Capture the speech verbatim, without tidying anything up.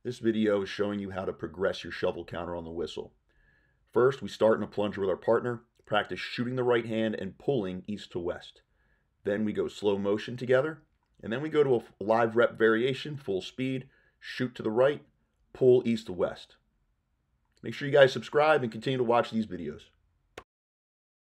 This video is showing you how to progress your shovel counter on the whistle. First, we start in a plunger with our partner, practice shooting the right hand and pulling east to west. Then we go slow motion together, and then we go to a live rep variation, full speed, shoot to the right, pull east to west. Make sure you guys subscribe and continue to watch these videos.